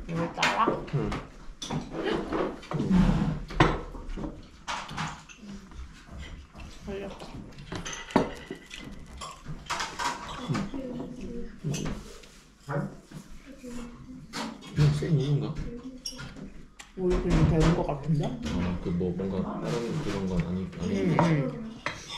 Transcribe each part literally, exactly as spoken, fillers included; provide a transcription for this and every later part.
이걸 따라? 응. 걸렸다. 그냥 센 이유인가? 우리 그냥 배운 거 같은데? 아, 그 뭐 뭔가 다른 그런 건 아니 아니. 응, 응.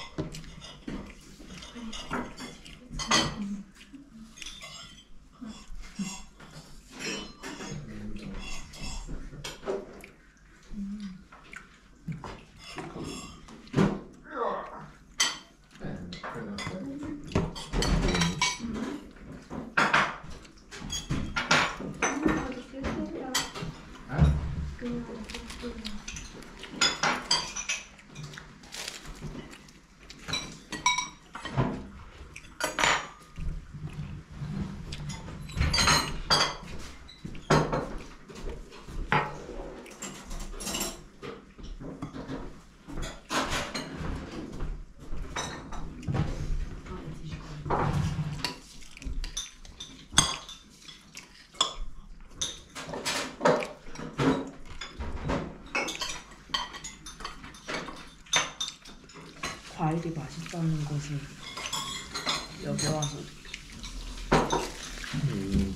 과일이 맛있다는 것을 여기 와서 음.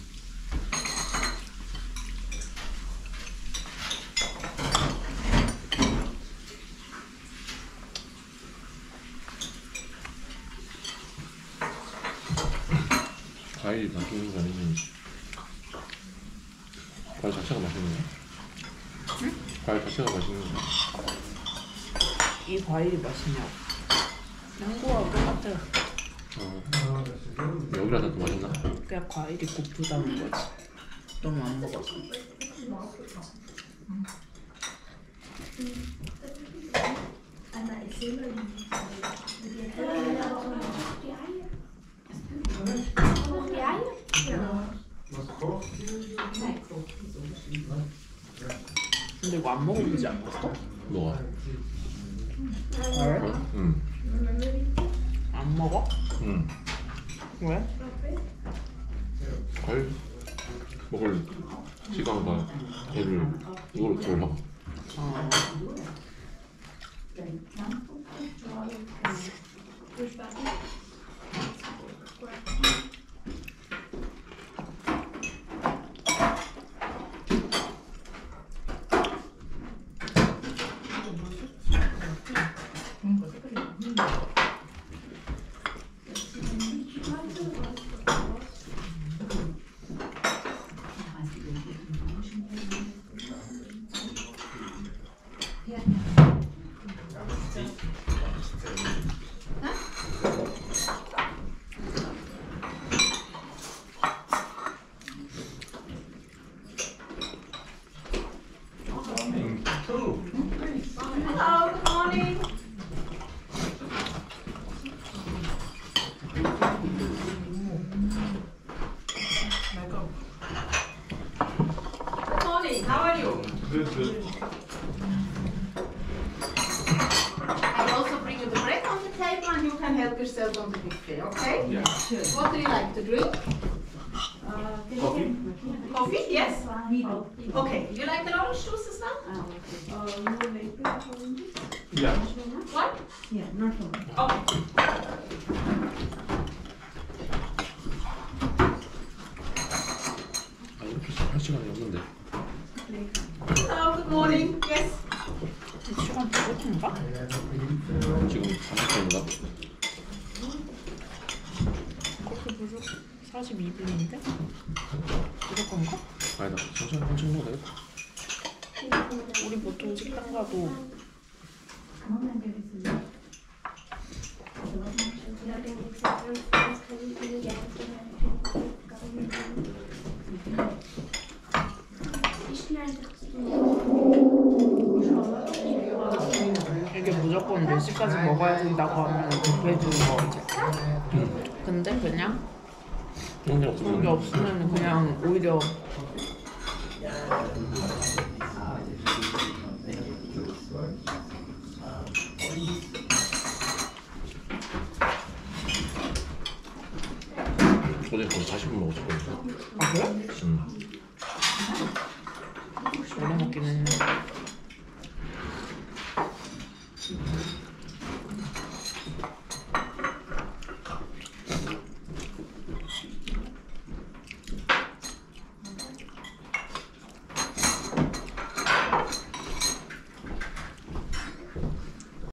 과일이 맛있는 거 아니면 과일 자체가 맛있는 거야? 응? 과일 자체가 맛있는 거야? 이 과일이 맛있냐고. 망고하고 똑같아. 어. 여기라도 더 맛있나? 그냥 과일이 고프다는 거지. 너무 안 먹어서. 근데 이거 안 먹어보지 않았어? 뭐가? 과일? 응. 안 먹어? 응. 왜? 과일 먹을 시간과 애를 이걸로 키우려고. 어. Hello, good morning. Good morning, how are you? Good, good. I also bring you the bread on the table and you can help yourself on the buffet, okay? Yeah. What do you like to drink? Coffee? Coffee, yes? Okay, you like an orange juice as well? Yeah. What? Yeah, not for me. Okay. 아, 이렇게 할 시간이 없는데. Hello, good morning. Yes. 시간 부족한가? 지금 삼십 분인가? 그렇게 부족 사십이 분인데? 부족한가? 아니다. 천천히 천천히 먹어도 되겠다. 우리 보통 식당 가도 이게 무조건 몇 시까지 먹어야 된다고 하면 그게 주는 거지. 근데 그냥 그런 게 없으면. 그런 게 없으면 그냥 오히려 어제 거의 사십 분 먹었을 거야. 아 그래? 응. 전에 먹긴 했는데